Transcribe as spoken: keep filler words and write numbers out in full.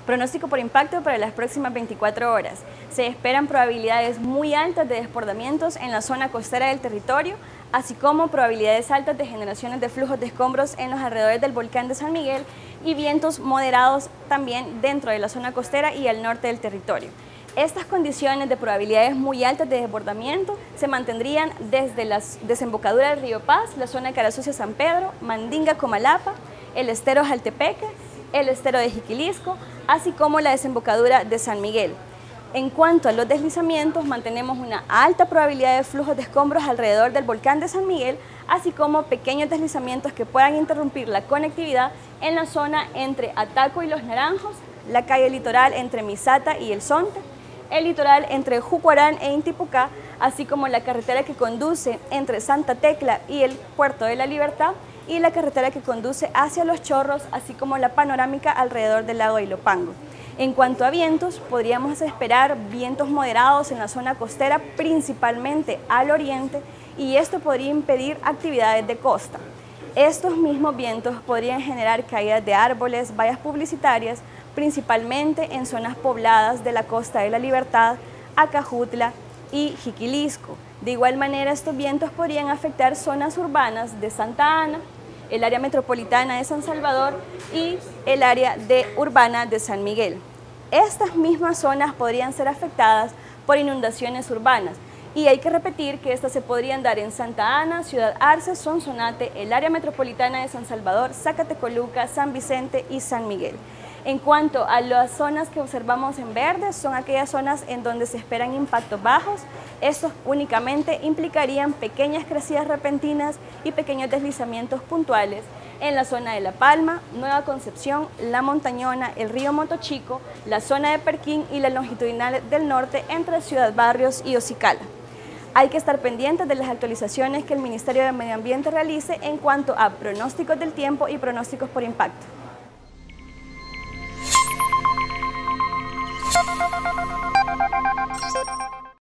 Pronóstico por impacto para las próximas veinticuatro horas. Se esperan probabilidades muy altas de desbordamientos en la zona costera del territorio, así como probabilidades altas de generaciones de flujos de escombros en los alrededores del volcán de San Miguel y vientos moderados también dentro de la zona costera y al norte del territorio. Estas condiciones de probabilidades muy altas de desbordamiento se mantendrían desde la desembocadura del río Paz, la zona de Carasucia-San Pedro, Mandinga-Comalapa, el estero Jaltepeque, el estero de Jiquilisco, así como la desembocadura de San Miguel. En cuanto a los deslizamientos, mantenemos una alta probabilidad de flujos de escombros alrededor del volcán de San Miguel, así como pequeños deslizamientos que puedan interrumpir la conectividad en la zona entre Ataco y Los Naranjos, la calle litoral entre Misata y El Zonte, el litoral entre Jucuarán e Intipucá, así como la carretera que conduce entre Santa Tecla y el Puerto de la Libertad, y la carretera que conduce hacia Los Chorros, así como la panorámica alrededor del lago de Ilopango. En cuanto a vientos, podríamos esperar vientos moderados en la zona costera, principalmente al oriente, y esto podría impedir actividades de costa. Estos mismos vientos podrían generar caídas de árboles, vallas publicitarias, principalmente en zonas pobladas de la Costa de la Libertad, Acajutla y Jiquilisco. De igual manera, estos vientos podrían afectar zonas urbanas de Santa Ana, el área metropolitana de San Salvador y el área de urbana de San Miguel. Estas mismas zonas podrían ser afectadas por inundaciones urbanas y hay que repetir que estas se podrían dar en Santa Ana, Ciudad Arce, Sonsonate, el área metropolitana de San Salvador, Zacatecoluca, San Vicente y San Miguel. En cuanto a las zonas que observamos en verde, son aquellas zonas en donde se esperan impactos bajos. Estos únicamente implicarían pequeñas crecidas repentinas y pequeños deslizamientos puntuales en la zona de La Palma, Nueva Concepción, La Montañona, el río Motochico, la zona de Perquín y la longitudinal del norte entre Ciudad Barrios y Ocicala. Hay que estar pendientes de las actualizaciones que el Ministerio de Medio Ambiente realice en cuanto a pronósticos del tiempo y pronósticos por impacto.